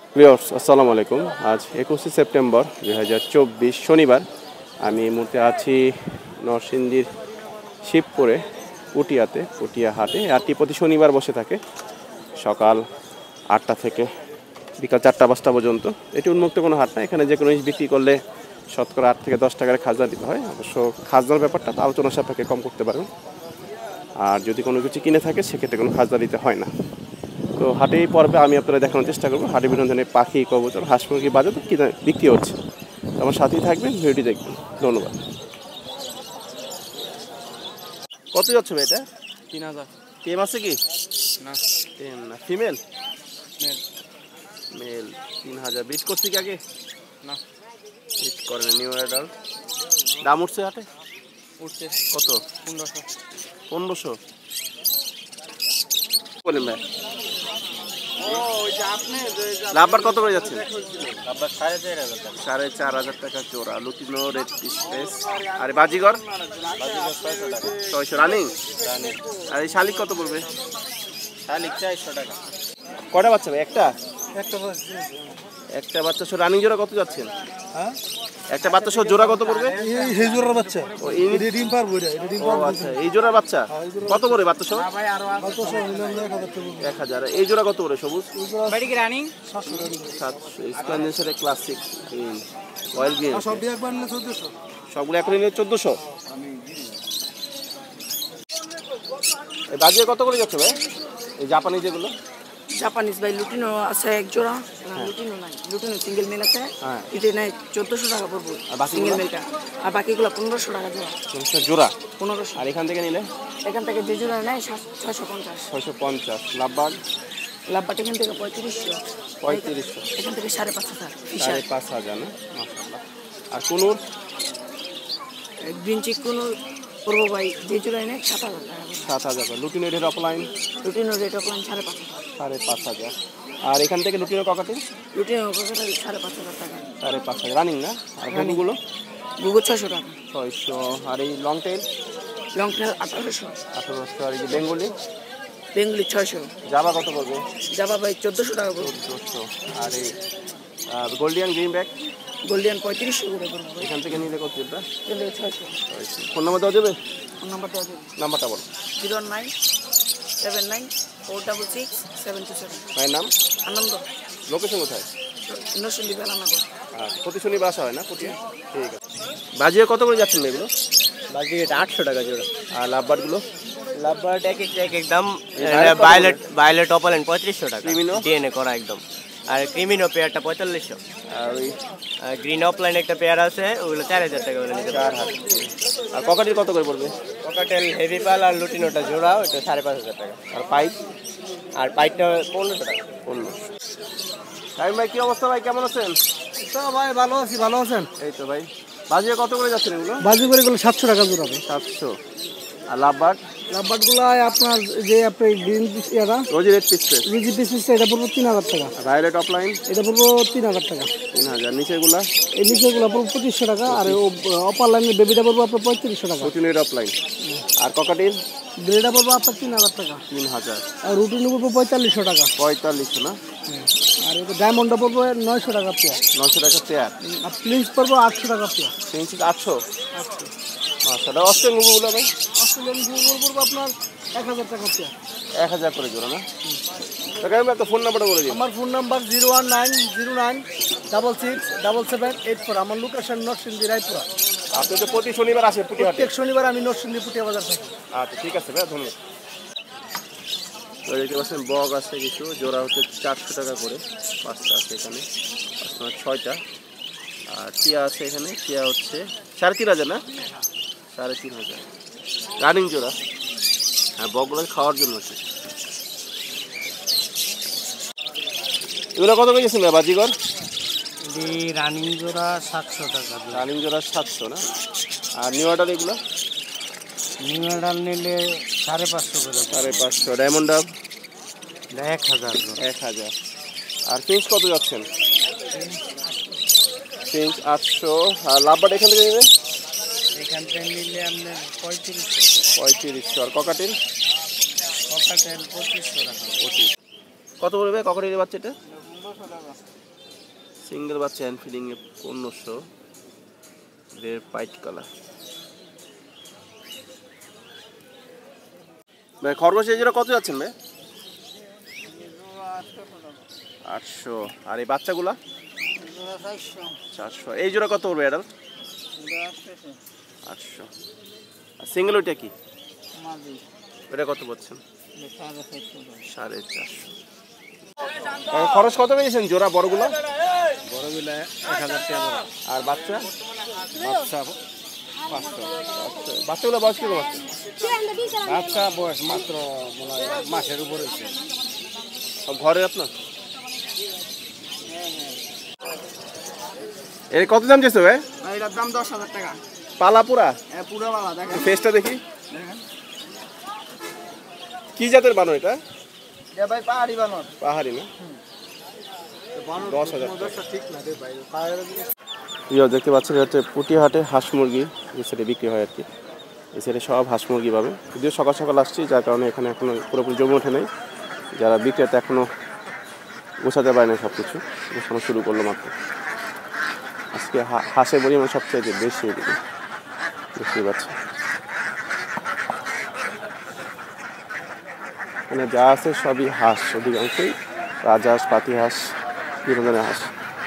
Viewers আসসালামু আলাইকুম। আজ 21 সেপ্টেম্বর 2024 শনিবার। আমি এই মুহূর্তে আছি নরসিংদীর শিবপুরে পুটিয়াতে, পুটিয়া হাটে। হাটটি প্রতি শনিবার বসে থাকে সকাল 8টা থেকে বিকাল 4টা-5টা পর্যন্ত। এটি উন্মুক্ত কোনো হাট না, এখানে যে কোনো জিনিস বিক্রি করলে শতকরা 8 থেকে 10 টাকার খাজনা দিতে হয়। অবশ্য খাজনার ব্যাপারটা আলোচনা সাপেক্ষে কম করতে পারবেন, আর যদি কোনো কিছু কিনে থাকে সেক্ষেত্রে কোনো খাজনা দিতে হয় না। তো হাটে এই পর্বে আমি আপনারা দেখানোর চেষ্টা করবো হাটে বিভিন্ন ধরনের পাখি, কবুতর, হাঁস মুরগি বাজার তো কিনা বিক্রি হচ্ছে। আমার সাথেই থাকবেন, ভিডিওটি দেখবেন। ধন্যবাদ। কত যাচ্ছে ভাই এটা? 3000। টেম আছে কি? না, টেম না, ফিমেল? মেল। মেল। 3000। বিট করছে কি আগে? না, বিট করে না, নিউ অ্যাডাল্ট। দাম উঠছে হাটে উঠছে কত? 1500। 1500 বলেন ভাই। লাভবার কত করে যাচ্ছে? আবার 4500 টাকা। 4500 টাকা জোড়া। লুটিনো রেড পিস পেস। আর বাজিগর? বাজিগর 600 টাকা। 600 রানিং। রানি। আর এই শালিক কত পড়বে? শালিক 400 টাকা। কটা বাচ্চা ভাই? একটা একটা একটা বাচ্চা সহ রানিং জোড়া কত যাচ্ছেন? হ্যাঁ, একটা বাচ্চা সহ জোড়া কত পড়বে? এই জোড়ার বাচ্চা। ও এই ডিম পারবো এটা ডিম ও আচ্ছা, এই জোড়ার বাচ্চা কত করে বাচ্চা সহ? ভাই আরো কত সব মিলান 1000 টাকা। 1000। এই জোড়া কত করে সবুজ? বাড়ি কি রানিং 700 টাকা। 700। স্প্লেন্ডেন্সের ক্লাসিক গ্রিন, অয়েল গ্রিন। সব দিয়ে একবার নিলে 1400। সবগুলো এখন নিলে 1400। এই বাজিয়ে কত করে যাচ্ছে ভাই? এই জাপানি যেগুলো? জাপানিজ ভাই লুটিনো আছে এক জোড়া। লুটিনো নাই, লুটিনো সিঙ্গেল মেল আছে। হ্যাঁ। এটা নাই 1400 টাকা পড়বে আর বাকিগুলো? সিঙ্গেল মেলটা। আর বাকিগুলো 1500 টাকা জোড়া। জোড়া। 1500। আর এখান থেকে নিলে এখান থেকে যে জোড়া নেয় 650। 650। লাভবাগ? লাভবাট এখান থেকে 3500। 3500। এখান থেকে 5500 ফিশার। 5500 না? মাশাআল্লাহ। আর কুনুর? গ্রিন চিক কোনো পড়বো ভাই যে জোড়া নেয় 7000 টাকা। 7000। Lutino red offline? Lutino rate offline 5500। 5500। আর এখান থেকে লুটিনো ককাটেল? লুটিনো কোকাটা 5500 টাকা। 5500 রানিং না? আর গুগুলো? গুগল 600 টাকা। 600। আর এই লং টেল? Long tail 1800। 1800। আর এই যে বেঙ্গলি? বেঙ্গলি 600। জাবা কত পড়বে? জাবা ভাই 1400 টাকা পড়বে। 1400। আর এই গোল্ডিয়ান গ্রিন ব্যাগ? গোল্ডিয়ান 3500 করে পড়বে ভাই। এখান থেকে নিলে কত এটা? এগুলো 600। ফোন নাম্বার দেওয়া যাবে? ফোন নাম্বার দেওয়া যাবে। নাম্বারটা বলো। 01979 427 ভাইয়ের নাম? আনন্দ। লোকেশন কোথায়? নরসিংদী বেলানগর। আর প্রতি শনিবার আসা হয় না পুটিয়া? ঠিক আছে। বাজিয়ে কত করে যাচ্ছেন এগুলো? বাজি এটা 800 টাকা জোড়া। আর লাভবারগুলো? লাভবার্ড এক এক দাম। violet ভায়োলেট ভায়োলেট অপালেন 3500 টাকা। Crimino? ডিএনএ করা একদম। আর ক্রিমিনো পেয়ারটা 4500। আর ওই গ্রিন অফলাইন একটা পেয়ার আছে, ওগুলো 4000 টাকা করে নিতে পারবেন। 4000। আর ককাটির কত করে পড়বে? ককাটেল হেভি পাল আর লুটিনোটা জোড়া, ওইটা 5500 টাকা। আর পাইপ? আর পাইপটা 1500 টাকা। 1500। টাইম ভাই, কি অবস্থা ভাই, কেমন আছেন? তো ভাই ভালো আছি, ভালো আছেন? এই তো ভাই। বাজিয়ে কত করে যাচ্ছেন এগুলো? বাজি করে গেলে 700 টাকা জোড়া। 700। আর লাভবার্ড? লাভবার্ডগুলো আপনার যে আপনি গ্রিন ইয়ারা রোজি রেড পিস পেস? রুজি পিসটা এটা পড়বো 3000 টাকা। Violet offline? এটা পড়বো 3000 টাকা। 3000। নিচেগুলা? এই নিচেগুলো পড়বো 2500 টাকা। আর অপার লাইনের বেবিটা পড়বো আপনার 3500 টাকা। Lutino red offline. আর ককাটির? গ্রেটা পড়বো আপনার 3000 টাকা। 3000। আর রুটিন পড়বো 4500 টাকা। 4500 না? আর এটা ডায়মন্ডটা পড়বো 900 টাকা পেয়ার। 900 টাকা পেয়ার। আর প্লিজ পড়বো 800 টাকা পেয়ার। 800। মাশাআল্লাহ। অস্ট্রেলিয়ান গুগুলো ভাই? অস্ট্রেলিয়ান গুগল পড়বো আপনার 1000 টাকা পেয়ার। 1000 করে জোড়া না? তো কেমন একটা ফোন নাম্বারটা বলে দিন। আমার ফোন নাম্বার 01909667784। আমার লোকেশন নরসিংদী রায়পুরা। আপনি তো প্রতি শনিবার আসে পুটি হাটে? প্রত্যেক শনিবার আমি নরসিংদী পুটিয়া বাজার থাকি। আচ্ছা ঠিক আছে ভাই, ধন্যবাদ। তো দেখতে পাচ্ছেন বগ আছে কিছু, জোড়া হচ্ছে 400 টাকা করে। 5টা আছে এখানে, 6টা। আর টিয়া আছে এখানে, টিয়া হচ্ছে 3500 না? 3500 রানিং জোড়া। হ্যাঁ, বগগুলো খাওয়ার জন্য হচ্ছে। এগুলো কত করে গেছেন বাজিগর? রানিং জোড়া 700 টাকা। রানিং জোড়া 700 না? আর নিউ অর্ডার এগুলো? নিউ মেডাল নিলে 550 করে। 550। ডায়মন্ড ডাব? 1000। 1000। আর ফিঞ্চ কত যাচ্ছেন? ফিঞ্চ 800। আর লাভবার্ড এখান থেকে নেবে? এখান থেকে নিলে আপনার 3500। 3500। আর ককাটেল? ককাটেল 2500 টাকা। 25। কত পড়বে ককাটেলের বাচ্চাটা? সিঙ্গেল বাচ্চা হ্যান্ড ফিডিং এ 1500, রেড পাইট কালার। ভাই খরগোশ এই জোড়া কত যাচ্ছেন ভাই? 800। আর এই বাচ্চাগুলা 400। এই জোড়া কত পড়বে অ্যাডাল্ট? 800। আর সিঙ্গেল ওইটা কি? ওটা কত পাচ্ছেন? 450। খরচ কত পেয়েছেন জোড়া বড়গুলো? বড়গুলা 1000 টাকা। আর বাচ্চা? বাচ্চা 500। বাচ্চাগুলো বয়স কিরকম আছে? বাচ্চা বয়স মাত্র মনে হয় মাসের উপর হয়েছে। সব ঘরে আপনার? এর কত দাম চেয়েছো ভাই? এটার দাম 10,000 টাকা। পালা পুরা? হ্যাঁ পুরো বালা দেখেন। ফেসটা দেখি। দেখেন কি জাতের বানর এটা? এটা ভাই পাহাড়ি বানর। পাহাড়ি না? 10,000 ঠিক না রে ভাই। দেখতে পাচ্ছেন এটা হচ্ছে পুটিহাটে হাঁস মুরগি এই সাইডে বিক্রি হয় আর কি। এই সাইডে সব হাঁস মুরগি পাবে। যদিও সকাল সকাল আসছি, যার কারণে এখানে এখনো পুরোপুরি জমে ওঠে নাই। যারা বিক্রেতা এখনো গোছাতে পারে না সব কিছু, গোছানো শুরু করলো মাত্র। আজকে হাঁসের পরিমাণ সবচেয়ে বেশি এদিকে দেখতে পাচ্ছি। মানে যা আছে সবই হাঁস, অধিকাংশই রাজহাঁস, পাতি হাঁস, বিভিন্ন ধরনের হাঁস।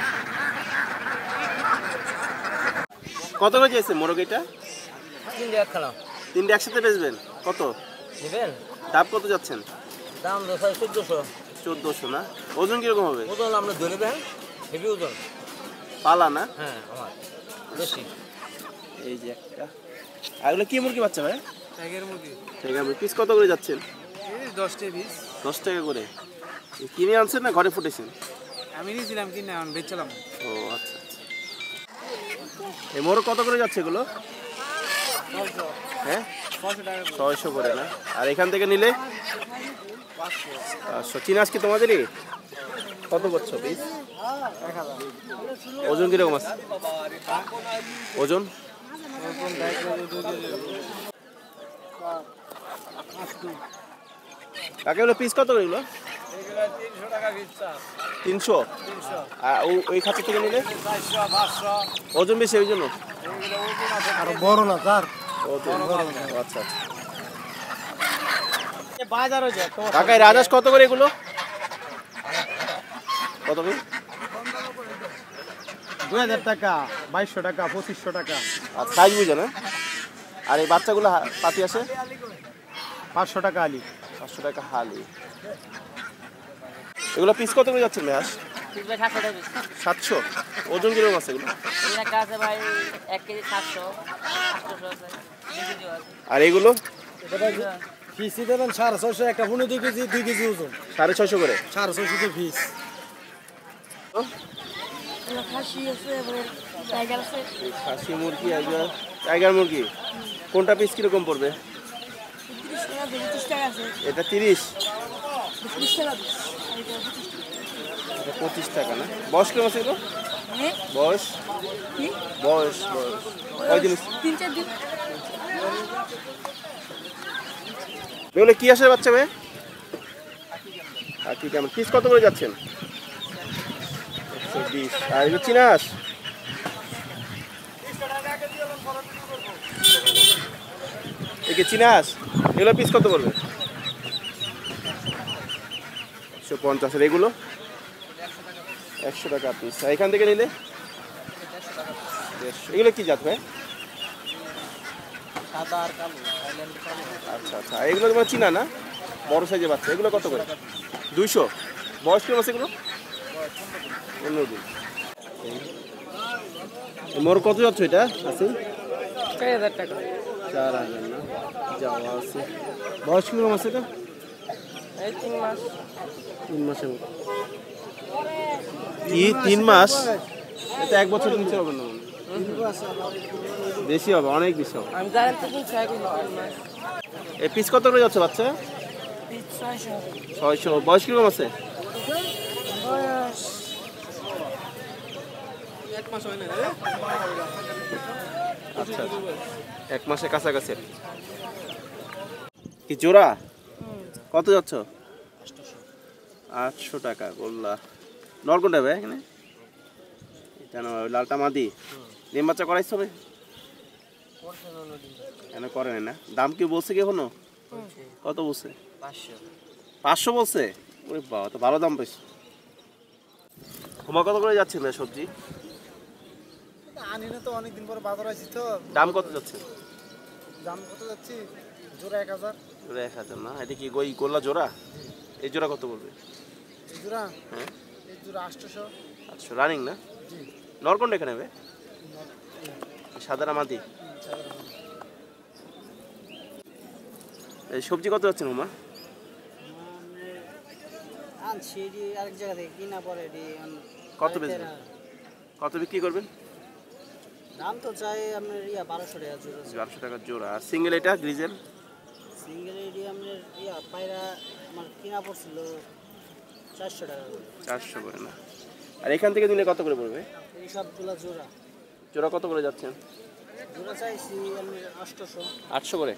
কত করে চেয়েছে মোরগ এটা? 3 টাকা খালা। 3টে একসাথে বেচবেন? কত নেবেন? দাম কত যাচ্ছেন? দাম 1400। 1400 না? ওজন কিরকম হবে? ওজন আমরা ধরে দেন, হেভি ওজন। পালা না? হ্যাঁ আমার বেশি। এই যে একটা। আর এগুলো কি মুরগি বাচ্চা ভাই? টাইগার মুরগি টাইগার মুরগি পিস কত করে যাচ্ছেন? 10 টাকা পিস। 10 টাকা করে। কিনে আনছেন না ঘরে ফুটেছেন? আমি নিয়েছিলাম কিনে আমি বেচছিলাম। ও আচ্ছা। এই মোরগ কত করে যাচ্ছে এগুলো? 900। হ্যাঁ 500 টাকা। 600 করে না? আর এখান থেকে নিলে 500। চিনাস কি তোমাদেরই? কত করছো পিস? 1000। ওজন কিরকম আছে? ওজন কাকে বলে পিস কত করে এগুলো? এগুলা 300 টাকা পিস। 300। আর ওই খাঁচা থেকে নিলে 400 500। ওজন বেশি ওই জন্য? এগুলা ওজন আছে আর বড় না স্যার। আচ্ছা। বাজারও যায় তো। কাকা রাজহাঁস কত করে এগুলো? কত করে? 2000 টাকা, 2200 টাকা, 2500 টাকা। আর সাইজ বুঝে না? আর এই বাচ্চাগুলো পাতি আছে? 500 টাকা আলি। 500 টাকা হালি। এগুলো পিস কত করে যাচ্ছেন ভাই হাঁস? 700 টাকা পিস। 700। ওজন কিরকম আছে এগুলো? এই একটা আছে ভাই 1 কেজি 700, 800 আছে, 2 কেজি আছে। আর এগুলো পিসি দেবেন 650, একটা 2 কেজি 2 কেজি ওজন। 650 করে। 650 টাকা পিস। খাসি আছে, টাইগার আছে। খাসি মুরগি আর টাইগার মুরগি কোনটা পিস কিরকম পড়বে? 30 টাকা আছে। এটা 30। 30 টাকা পিস। এটা 25 টাকা না? বয়স কেমন আছে এগুলো? হ্যাঁ বয়স কি? বয়স কয়দিন? 3-4 দিন। এগুলো কি আসে বাচ্চা ভাই? আর কি কেমন পিস কত করে যাচ্ছেন? 120। আর এগুলো চিনাস? একে চিনাস? এগুলো পিস কত পড়বে? 150। আর এগুলো 100 টাকা পিস। আর এখান থেকে নিলে 150। এগুলো কি জাত ভাই? সাদা আর কালো, থাইল্যান্ড কালো। আচ্ছা। আর এগুলো তোমার চিনা না? বড় সাইজের বাচ্চা। এগুলো কত করে? 200। বয়স কেমন আছে এগুলো? 15 দিন। মোর কত যাচ্ছ এটা আছে? 4000 টাকা। 4000 না? যাওয়া আছে। বয়স কিরকম আছে এটা? এই 3 মাস। 3 মাসের মতো। কি 3 মাস? এটা 1 বছর নিচে হবে না? বেশি হবে, অনেক বেশি হবে। আমি জানেন তো কিনছি এখন 3 মাস। এই পিস কত করে যাচ্ছে বাচ্চা? পিস 600। 600। বয়স কিরকম আছে? বয়স 1 মাস হয় না। আচ্ছা 1 মাসের কাছাকাছি। কি জোড়া? কত যাচ্ছ? 800 টাকা গোল্লা। নর কোনটা ভাই এখানে? এটা না ওই লালটা মাদি। ডিম বাচ্চা করাইছো ভাই? এখানে করে না। দাম কি বলছে কি এখনো? কত বলছে? 500 বলছে? ওরে বাবা, তো ভালো দাম পাইছো। হুমা কত করে যাচ্ছে ভাই সবজি? আনি না তো অনেকদিন পরে বাজার আসছি তো। দাম কত যাচ্ছে? দাম কত যাচ্ছে? জোড়া 1000। জোড়া 1000 না? এটা কি গোল্লা জোড়া? এই জোড়া কত বলবে? এই জোড়া? হ্যাঁ, এই জোড়া 800। আচ্ছা, রানিং না? জি। নর কোনটা এখানে ভাই? সাদা মাদি। এই সবজি কত যাচ্ছে হুমা? আনছি আরেক জায়গা থেকে কিনা পরে কত বেচবেন? কত বিক্রি করবেন? দাম তো চাই আপনার 1200 টাকা জোড়া। 1200 টাকা জোড়া। আর সিঙ্গেল এটা গ্রিজেল? সিঙ্গেল এডি আপনার পায়রা আমার কিনা পড়ছিল 400 টাকা করে। 400 করে না? আর এখান থেকে দিলে কত করে পড়বে? এই সবগুলা জোড়া। জোড়া কত করে যাচ্ছেন? জোড়া চাইছি আমি 800। 800 করে।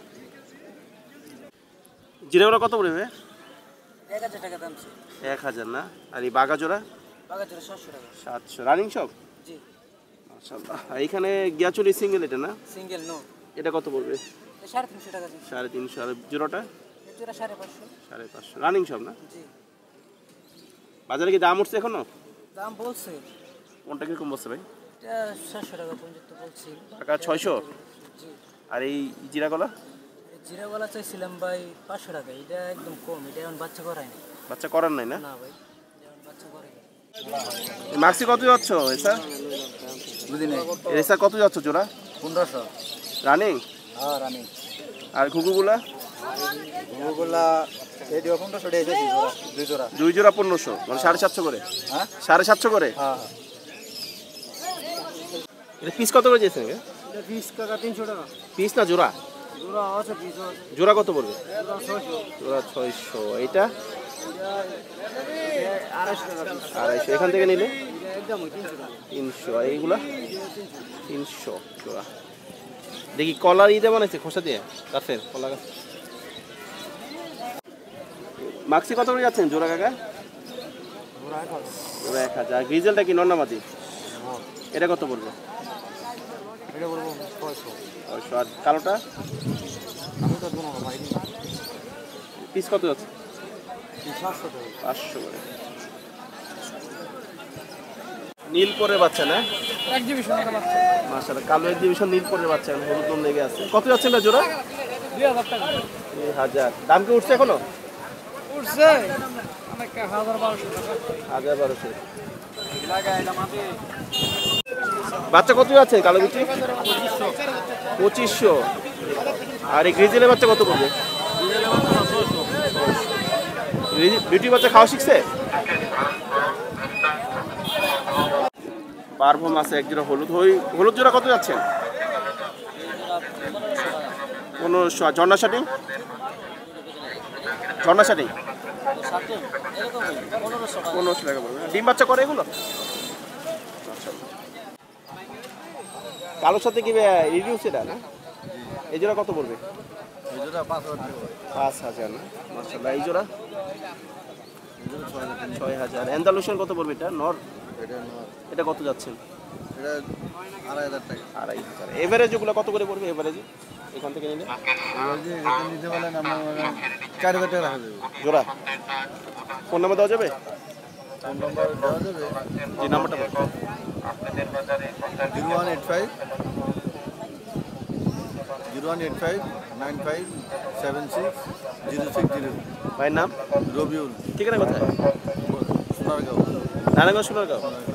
জিরাগুলো কত পড়বে? 1000 টাকা দাম ছিল। 1000 না? আর এই বাঘা জোড়া? বাগা জোড়া 700 টাকা। 700। রানিং সব? জি। মাশাআল্লাহ। আর এখানে গিয়াচুরি সিঙ্গেল এটা না? Single no. এটা কত পড়বে? 350 টাকা দিন। 350। আর জোড়াটা? এই জোড়া 550। 550। রানিং সব না? জি। বাজারে কি দাম উঠছে এখনো? দাম বলছে কোনটা কিরকম বলছে ভাই? এটা 700 টাকা পর্যন্ত বলছি। টাকা 600? জি। আর এই জিরাগুলো? জিরা গলা চাইছিলাম ভাই 500 টাকা। এটা একদম কম, এটা এখন বাচ্চা করায় না। বাচ্চা করার নাই না? না ভাই, এখন বাচ্চা করে না। মাক্সি কত যাচ্ছ এসা? বুঝিনি। এসা কত যাচ্ছ জোড়া? 1500। রানিং? হ্যাঁ রানি। আর ঘুঘুগুলা? ওগুলা এডিও 1500 টাকা দিয়েছি জোড়া, দুই জোড়া। দুই জোড়া 1500, মানে 750 করে? হ্যাঁ 750 করে? হ্যাঁ। এটা পিস কত করে দিয়েছেন? এটা 20 টাকা 300 টাকা। পিস না জোড়া? জোড়া আছে 20 আছে। জোড়া কত পড়বে? জোড়া 600। জোড়া 600। এইটা? 250 টাকা। 250। এখান থেকে নিলে? এটা একদম 300 টাকা। 300। আর এইগুলা? 300 জোড়া। দেখি কলার ইদে বানাইছে খোসা দিয়ে গাছের কলা গাছ। মাক্সি কত করে যাচ্ছেন জোড়া কাকা? জোড়া 1000। জোড়া 1000। গ্রিজেলটা কি নন্নামাদি? হ্যাঁ। এটা কত পড়বে? এটা বলবো 600। 600। আর কালোটা? আমি তো দুনো ভাই নি। পিস কত যাচ্ছে? 700 টাকা। 500 করে। নীল পরে বাচ্চা না? এক্সিবিশন এর বাচ্চা। মাশাআল্লাহ, কালো এক্সিবিশন নীল পরে বাচ্চা, হলুদ লোম লেগে আছে। কত যাচ্ছে না জোড়া? 2000 টাকা। 2000। দাম কি উঠছে এখনো? উঠছে অনেক 1200 টাকা। 1200। লাগাই না মাটি। বাচ্চা কত যাচ্ছে কালো বিচি? 2500। আর এই গ্রিজেলের বাচ্চা কত পড়বে? বিউটি বাচ্চা খাওয়া শিখছে? পারফর্ম আছে এক জোড়া হলুদ। হলুদ জোড়া কত যাচ্ছে? 1500। ঝর্ণা শাটিং? ঝর্ণা শাটিং 1500 টাকা পড়বে। ডিম বাচ্চা করে এগুলো? কালোর সাথে কি রিডিউস এটা না? এই জোড়া কত পড়বে? এই জোড়া 5000 টাকা। 5000 না? মাশাআল্লাহ। এই জোড়া? 6000। অ্যান্ডালুশিয়ান কত পড়বে এটা? নর? এটা এটা কত যাচ্ছেন? এটা 2500 টাকা। 2500। এভারেজ ওগুলো কত করে পড়বে এভারেজ এখান থেকে নিলে? এই যে এটা নিতে বলেন আমরা 4000 টাকা রাখা যাবে। জোড়া? ফোন নাম্বার দেওয়া যাবে? ফোন নাম্বার দেওয়া যাবে। যে নাম্বারটা বলুন। 0185 95760600। ভাইয়ের নাম? রবিউল। ঠিকানা কোথায়? সোনারগাঁও। নারায়ণগঞ্জ সোনারগাঁও।